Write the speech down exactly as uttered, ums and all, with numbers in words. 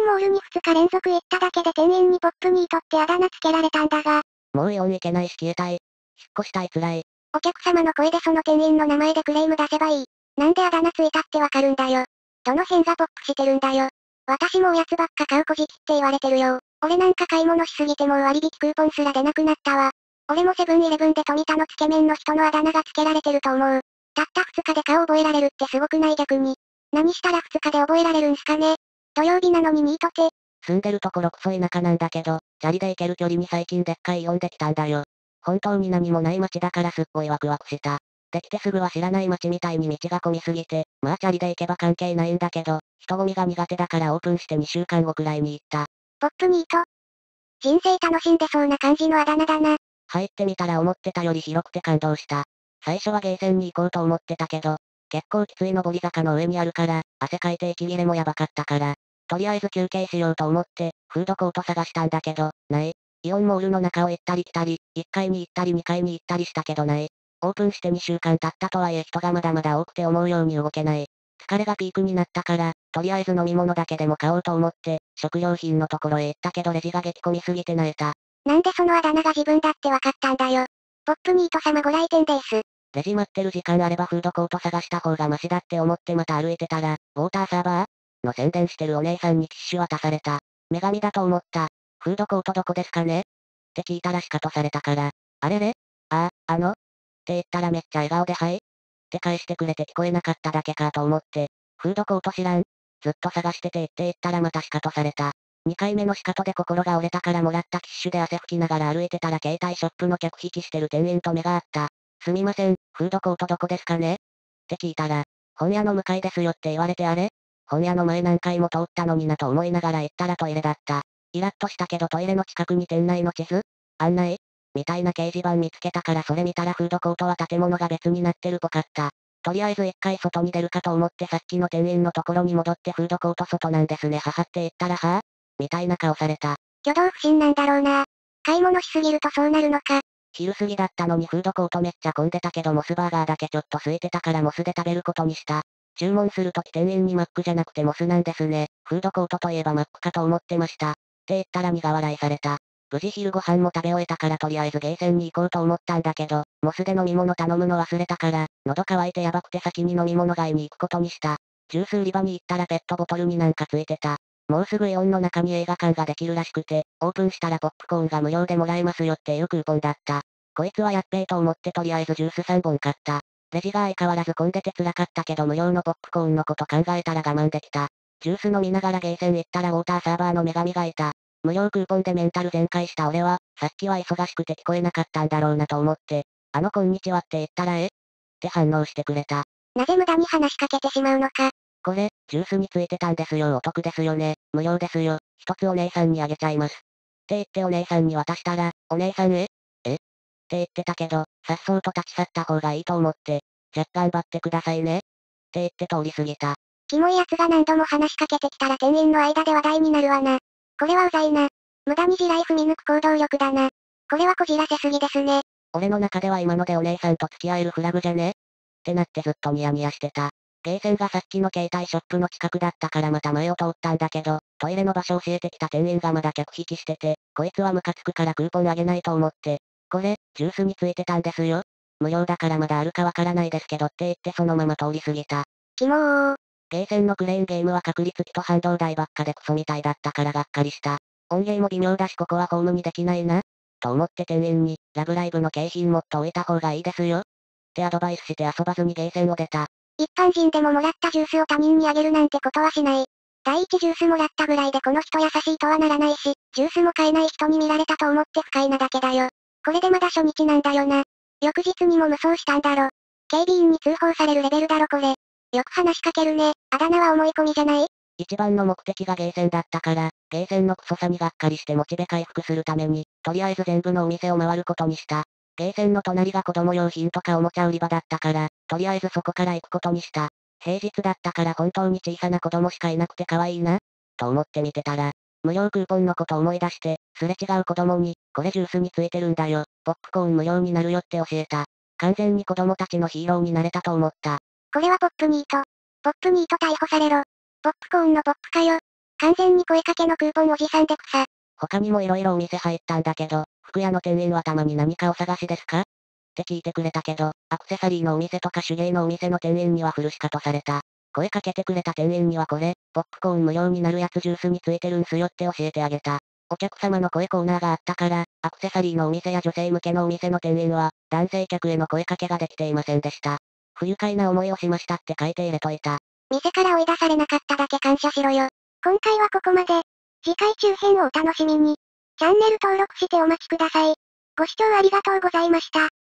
モールにふつか連続行っただけで店員にポップニートってあだ名つけられたんだが。 もうイオン行けないし消えたい。引っ越したい辛い。 お客様の声でその店員の名前でクレーム出せばいい。なんであだ名ついたってわかるんだよ。どの辺がポップしてるんだよ。私もおやつばっか買うこじきって言われてるよ。俺なんか買い物しすぎてもう割引クーポンすら出なくなったわ。俺もセブンイレブンで富田のつけ麺の人のあだ名がつけられてると思う。たったふつかで顔覚えられるってすごくない逆に。何したらふつかで覚えられるんすかね。土曜日なのにニートて。 住んでるところクソ田舎なんだけど、チャリで行ける距離に最近でっかいイオンできたんだよ。本当に何もない街だからすっごいワクワクした。できてすぐは知らない街みたいに道が混みすぎて、まあチャリで行けば関係ないんだけど、人混みが苦手だからオープンしてにしゅうかんごくらいに行った。 ポップニート。人生楽しんでそうな感じのあだ名だな。 入ってみたら思ってたより広くて感動した。最初はゲーセンに行こうと思ってたけど、結構きつい上り坂の上にあるから、汗かいて息切れもやばかったから、とりあえず休憩しようと思って、フードコート探したんだけど、ない。イオンモールの中を行ったり来たり、いっかいに行ったりにかいに行ったりしたけどない。オープンしてにしゅうかん経ったとはいえ人がまだまだ多くて思うように動けない。疲れがピークになったから、とりあえず飲み物だけでも買おうと思って、食料品のところへ行ったけどレジが激混みすぎて萎えた。 なんでそのあだ名が自分だってわかったんだよ。ポップニート様ご来店です。 レジ待ってる時間あればフードコート探した方がマシだって思ってまた歩いてたら、ウォーターサーバーの宣伝してるお姉さんにティッシュ渡された。女神だと思った。フードコートどこですかねって聞いたらシカトされたから、あれれああ、あのって言ったらめっちゃ笑顔ではいって返してくれて聞こえなかっただけかと思って、フードコート知らんずっと探しててって言ったらまたシカトされた。にかいめのシカトで心が折れたからもらったティッシュで汗拭きながら歩いてたら携帯ショップの客引きしてる店員と目が合った。すみません、フードコートどこですかねって聞いたら、本屋の向かいですよって言われてあれ本屋の前何回も通ったのになと思いながら行ったらトイレだった。イラッとしたけどトイレの近くに店内の地図案内みたいな掲示板見つけたからそれ見たらフードコートは建物が別になってるぽかった。とりあえず一回外に出るかと思ってさっきの店員のところに戻ってフードコート外なんですね母って言ったらはぁみたいな顔された。 挙動不審なんだろうな。買い物しすぎるとそうなるのか。 昼過ぎだったのにフードコートめっちゃ混んでたけどモスバーガーだけちょっと空いてたからモスで食べることにした。注文するとき店員にマックじゃなくてモスなんですね。フードコートといえばマックかと思ってました。って言ったら苦笑いされた。無事昼ご飯も食べ終えたからとりあえずゲーセンに行こうと思ったんだけど、モスで飲み物頼むの忘れたから、喉乾いてやばくて先に飲み物買いに行くことにした。ジュース売り場に行ったらペットボトルになんかついてた。もうすぐイオンの中に映画館ができるらしくて、オープンしたらポップコーンが無料でもらえますよっていうクーポンだった。こいつはやっべえと思ってとりあえずジュースさんぼん買った。レジが相変わらず混んでて辛かったけど無料のポップコーンのこと考えたら我慢できた。ジュース飲みながらゲーセン行ったらウォーターサーバーの女神がいた。無料クーポンでメンタル全開した俺は、さっきは忙しくて聞こえなかったんだろうなと思って、あのこんにちはって言ったらえって反応してくれた。 なぜ無駄に話しかけてしまうのか。 これ、ジュースについてたんですよお得ですよね。無料ですよ。一つお姉さんにあげちゃいます。って言ってお姉さんに渡したら、お姉さんええって言ってたけど、さっそうと立ち去った方がいいと思って、じゃっ頑張ってくださいね。って言って通り過ぎた。 キモい奴が何度も話しかけてきたら店員の間で話題になるわな。これはうざいな。無駄に地雷踏み抜く行動力だな。これはこじらせすぎですね。 俺の中では今のでお姉さんと付き合えるフラグじゃねってなってずっとニヤニヤしてた。ゲーセンがさっきの携帯ショップの近くだったからまた前を通ったんだけど、トイレの場所教えてきた店員がまだ客引きしてて、こいつはムカつくからクーポンあげないと思って、これ、ジュースについてたんですよ。無料だからまだあるかわからないですけどって言ってそのまま通り過ぎた。 キモー。 ゲーセンのクレーンゲームは確率機と反動台ばっかでクソみたいだったからがっかりした。音源も微妙だしここはホームにできないな。と思って店員に、ラブライブの景品もっと置いた方がいいですよ。ってアドバイスして遊ばずにゲーセンを出た。 一般人でももらったジュースを他人にあげるなんてことはしない。第一ジュースもらったぐらいでこの人優しいとはならないし、ジュースも買えない人に見られたと思って不快なだけだよ。これでまだ初日なんだよな。翌日にも無双したんだろ。警備員に通報されるレベルだろこれ。よく話しかけるね。あだ名は思い込みじゃない？ 一番の目的がゲーセンだったから、ゲーセンのクソさにがっかりしてモチベ回復するために、とりあえず全部のお店を回ることにした。ゲーセンの隣が子供用品とかおもちゃ売り場だったから、とりあえずそこから行くことにした。平日だったから本当に小さな子供しかいなくて可愛いな、と思って見てたら、無料クーポンのこと思い出して、すれ違う子供に、これジュースについてるんだよ、ポップコーン無料になるよって教えた。完全に子供たちのヒーローになれたと思った。 これはポップニート。ポップニート逮捕されろ。ポップコーンのポップかよ。 完全に声かけのクーポンおじさんで草。 他にも色々お店入ったんだけど、服屋の店員はたまに何かお探しですかって聞いてくれたけど、アクセサリーのお店とか手芸のお店の店員にはフルシカとされた。声かけてくれた店員にはこれ、ポップコーン無料になるやつジュースについてるんすよって教えてあげた。お客様の声コーナーがあったから、アクセサリーのお店や女性向けのお店の店員は、男性客への声かけができていませんでした。不愉快な思いをしましたって書いて入れといた。 店から追い出されなかっただけ感謝しろよ。今回はここまで。次回中編をお楽しみに。チャンネル登録してお待ちください。ご視聴ありがとうございました。